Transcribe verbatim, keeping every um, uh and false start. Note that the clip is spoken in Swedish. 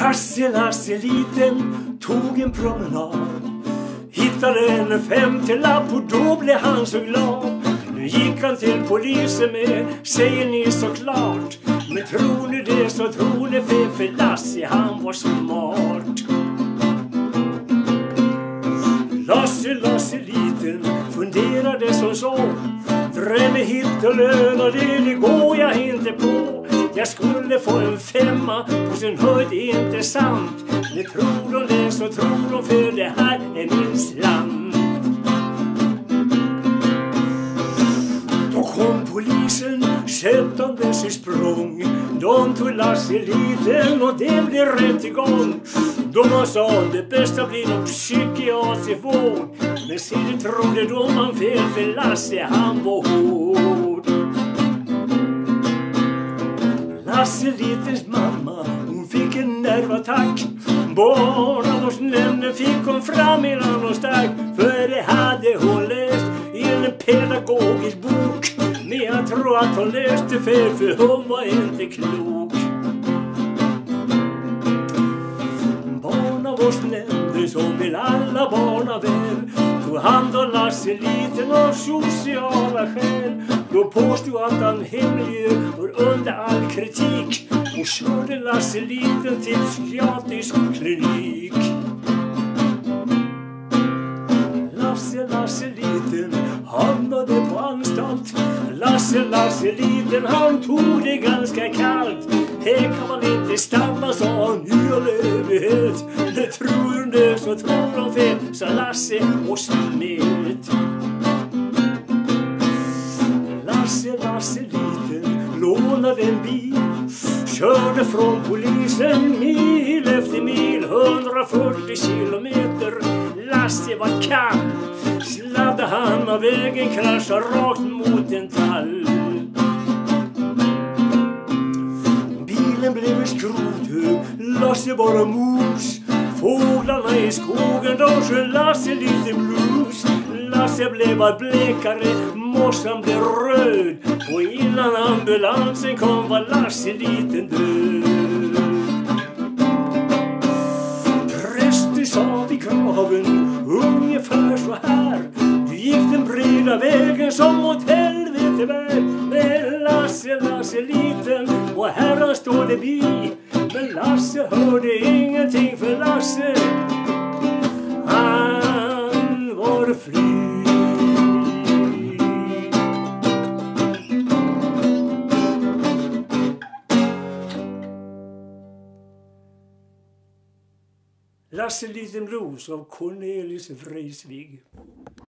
Lasse, Lasse liten tog en promenad, hittade en femtiolapp och då blev han så glad. Nu gick han till polisen med, säger ni såklart. Men tror ni det så tror ni fel, för Lasse han var smart. Lasse, Lasse liten funderade som så. Drömmer hit och lön och det, det går jag inte på. Jag skulle få en femma på sin höjd, inte sant. Men tror de det så tror de, för det här är min slant. Då kom polisen sättandes i språng. De tog Lasse liten och det blev rättegång. De sa det bästa blir nog psykiatrisk vård. Men se det trodde de man fel, för Lasse han var hård. Lasse litens mamma, hon fick en nervattack. Barnavårdsnämnden fick hon fram innan hon stack. För det hade hon läst i en pedagogisk bok. Men jag tror att hon läste fel, för hon var inte klok. Barnavårdsnämnden som vill alla barna väl tog hand om Lasse liten av sociala skäl. Då påstod att han hemliggör var under all kritik och körde Lasse liten till psykiatrisk klinik. Lasse, Lasse liten hamnade på anstalt. Lasse, Lasse liten han tog det ganska kallt. Här kan man inte stanna, sa han, i all evighet. Det tror det så tror de fel, sa Lasse och smet. Lasse, Lasse liten lånade en bil, körde från polisen mil efter mil, hundrafyrtio kilometer. Lasse var kall, sladdade han av vägen, kraschade rakt mot en tall. Bilen blev en skrothög, Lasse bara mos. Fåglarna i skogen, de sjöng Lasse lite blues. Lasse blev bara blekare, morsan blev röd. Och innan ambulansen kom var Lasse liten död. Prästen sa vid graven ungefär så här: du gick den breda vägen som åt helvete bär. Men Lasse, Lasse liten och Herren står det bi. Men Lasse hörde ingenting, för Lasse han var fri. Lasse liten blues av Cornelis Vreeswijk.